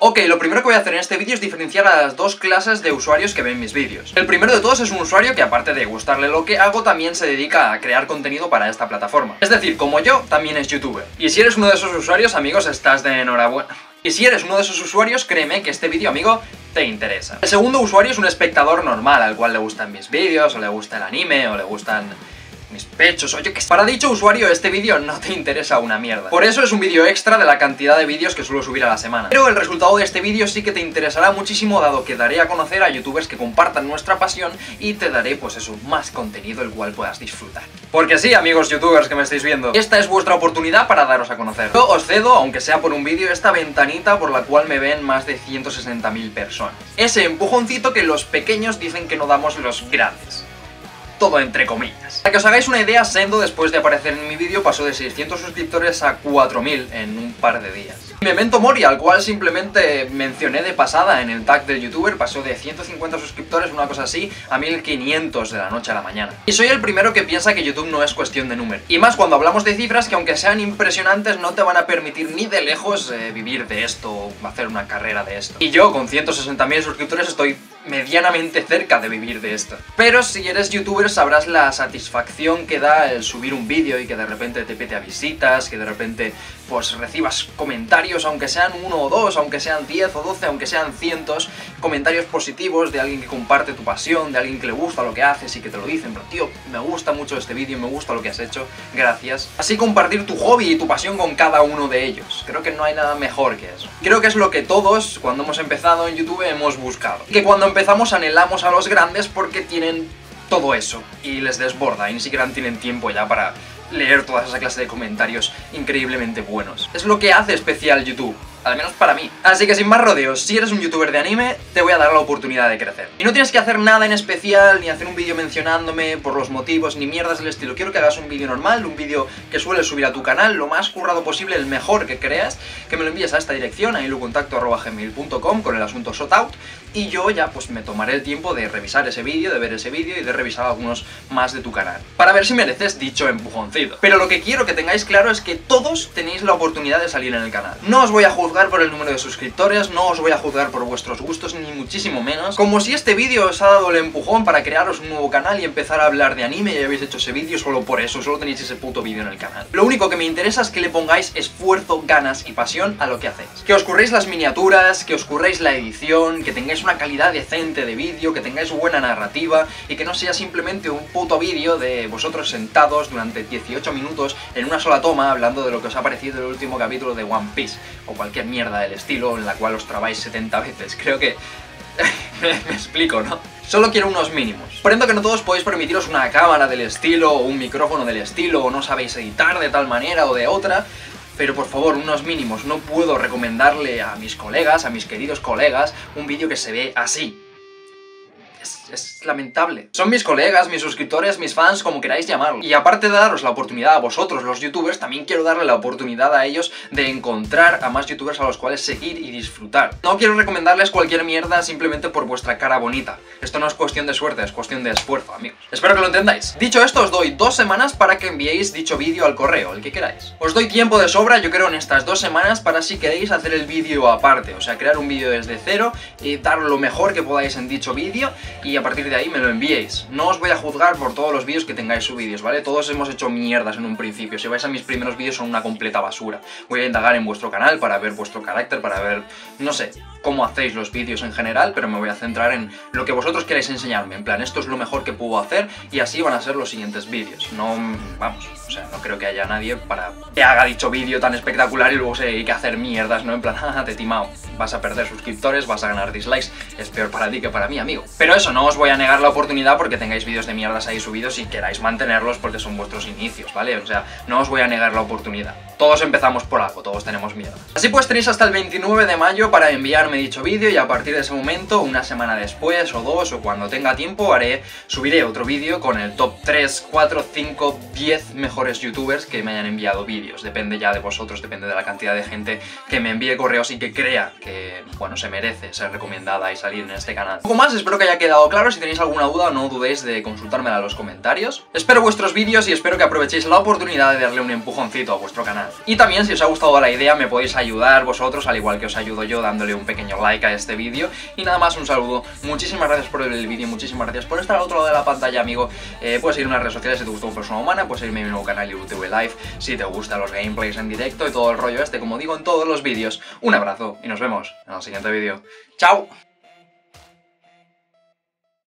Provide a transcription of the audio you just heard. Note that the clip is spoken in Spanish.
Ok, lo primero que voy a hacer en este vídeo es diferenciar a las dos clases de usuarios que ven mis vídeos. El primero de todos es un usuario que, aparte de gustarle lo que hago, también se dedica a crear contenido para esta plataforma. Es decir, como yo, también es youtuber. Y si eres uno de esos usuarios, amigos, estás de enhorabuena. Y si eres uno de esos usuarios, créeme que este vídeo, amigo, te interesa. El segundo usuario es un espectador normal, al cual le gustan mis vídeos, o le gusta el anime, o le gustan mis pechos, o yo qué sé. Para dicho usuario, este vídeo no te interesa una mierda. Por eso es un vídeo extra de la cantidad de vídeos que suelo subir a la semana. Pero el resultado de este vídeo sí que te interesará muchísimo, dado que daré a conocer a youtubers que compartan nuestra pasión y te daré, pues eso, más contenido el cual puedas disfrutar. Porque sí, amigos youtubers que me estáis viendo, esta es vuestra oportunidad para daros a conocer. Yo os cedo, aunque sea por un vídeo, esta ventanita por la cual me ven más de 160.000 personas. Ese empujoncito que los pequeños dicen que no damos los grandes. Todo entre comillas. Para que os hagáis una idea, Sendo, después de aparecer en mi vídeo, pasó de 600 suscriptores a 4.000 en un par de días. Memento Mori, al cual simplemente mencioné de pasada en el tag del youtuber, pasó de 150 suscriptores, una cosa así, a 1.500 de la noche a la mañana. Y soy el primero que piensa que YouTube no es cuestión de número. Y más cuando hablamos de cifras que, aunque sean impresionantes, no te van a permitir ni de lejos vivir de esto, o hacer una carrera de esto. Y yo, con 160.000 suscriptores, estoy medianamente cerca de vivir de esto. Pero si eres youtuber sabrás la satisfacción que da el subir un vídeo y que de repente te pete a visitas, que de repente pues recibas comentarios, aunque sean 1 o 2, aunque sean 10 o 12, aunque sean cientos, comentarios positivos de alguien que comparte tu pasión, de alguien que le gusta lo que haces y que te lo dicen, pero tío, me gusta mucho este vídeo, me gusta lo que has hecho, gracias. Así compartir tu hobby y tu pasión con cada uno de ellos. Creo que no hay nada mejor que eso. Creo que es lo que todos, cuando hemos empezado en YouTube, hemos buscado. Y que cuando empezamos anhelamos a los grandes porque tienen todo eso y les desborda y ni siquiera tienen tiempo ya para leer toda esa clase de comentarios increíblemente buenos. Es lo que hace especial YouTube, al menos para mí. Así que sin más rodeos, si eres un youtuber de anime, te voy a dar la oportunidad de crecer. Y no tienes que hacer nada en especial, ni hacer un vídeo mencionándome por los motivos, ni mierdas del estilo. Quiero que hagas un vídeo normal, un vídeo que sueles subir a tu canal, lo más currado posible, el mejor que creas, que me lo envíes a esta dirección, a ilucontacto@gmail.com con el asunto shoutout, y yo ya pues me tomaré el tiempo de revisar ese vídeo, de ver ese vídeo y de revisar algunos más de tu canal, para ver si mereces dicho empujoncito. Pero lo que quiero que tengáis claro es que todos tenéis la oportunidad de salir en el canal. No os voy a juzgar por el número de suscriptores, no os voy a juzgar por vuestros gustos, ni muchísimo menos. Como si este vídeo os ha dado el empujón para crearos un nuevo canal y empezar a hablar de anime y habéis hecho ese vídeo solo por eso, solo tenéis ese puto vídeo en el canal. Lo único que me interesa es que le pongáis esfuerzo, ganas y pasión a lo que hacéis. Que os curréis las miniaturas, que os curréis la edición, que tengáis una calidad decente de vídeo, que tengáis buena narrativa y que no sea simplemente un puto vídeo de vosotros sentados durante 18 minutos en una sola toma hablando de lo que os ha parecido el último capítulo de One Piece o cualquier mierda del estilo en la cual os trabáis 70 veces. Creo que me explico, ¿no? Solo quiero unos mínimos. Comprendo que no todos podéis permitiros una cámara del estilo o un micrófono del estilo o no sabéis editar de tal manera o de otra, pero por favor, unos mínimos. No puedo recomendarle a mis colegas, a mis queridos colegas, un vídeo que se ve así. Es lamentable. Son mis colegas, mis suscriptores, mis fans, como queráis llamarlo. Y aparte de daros la oportunidad a vosotros, los youtubers, también quiero darle la oportunidad a ellos de encontrar a más youtubers a los cuales seguir y disfrutar. No quiero recomendarles cualquier mierda simplemente por vuestra cara bonita. Esto no es cuestión de suerte, es cuestión de esfuerzo, amigos. Espero que lo entendáis. Dicho esto, os doy 2 semanas para que enviéis dicho vídeo al correo, el que queráis. Os doy tiempo de sobra, yo creo, en estas 2 semanas para, si queréis, hacer el vídeo aparte. O sea, crear un vídeo desde cero y dar lo mejor que podáis en dicho vídeo y a partir de ahí me lo enviéis. No os voy a juzgar por todos los vídeos que tengáis subidos, ¿vale? Todos hemos hecho mierdas en un principio. Si vais a mis primeros vídeos son una completa basura. Voy a indagar en vuestro canal para ver vuestro carácter, para ver, no sé, cómo hacéis los vídeos en general, pero me voy a centrar en lo que vosotros queráis enseñarme. En plan, esto es lo mejor que puedo hacer y así van a ser los siguientes vídeos. No, vamos, o sea, no creo que haya nadie para que haga dicho vídeo tan espectacular y luego se dedique a hacer mierdas, ¿no? En plan, jaja, te he timado. Vas a perder suscriptores, vas a ganar dislikes. Es peor para ti que para mí, amigo. Pero eso, no os voy a negar la oportunidad porque tengáis vídeos de mierdas ahí subidos y queráis mantenerlos porque son vuestros inicios, ¿vale? O sea, no os voy a negar la oportunidad. Todos empezamos por algo, todos tenemos miedo. Así pues tenéis hasta el 29 de mayo para enviarme dicho vídeo y a partir de ese momento, una semana después o 2 o cuando tenga tiempo, subiré otro vídeo con el top 3, 4, 5, 10 mejores youtubers que me hayan enviado vídeos. Depende ya de vosotros, depende de la cantidad de gente que me envíe correos y que crea que, bueno, se merece ser recomendada y salir en este canal. Poco más, espero que haya quedado claro. Si tenéis alguna duda, no dudéis de consultármela en los comentarios. Espero vuestros vídeos y espero que aprovechéis la oportunidad de darle un empujoncito a vuestro canal. Y también, si os ha gustado la idea, me podéis ayudar vosotros, al igual que os ayudo yo, dándole un pequeño like a este vídeo. Y nada más, un saludo, muchísimas gracias por ver el vídeo, muchísimas gracias por estar al otro lado de la pantalla, amigo. Puedes seguirme en las redes sociales si te gustó Persona Humana, puedes seguirme en mi nuevo canal YouTube Live si te gustan los gameplays en directo y todo el rollo este, como digo en todos los vídeos. Un abrazo y nos vemos en el siguiente vídeo. ¡Chao!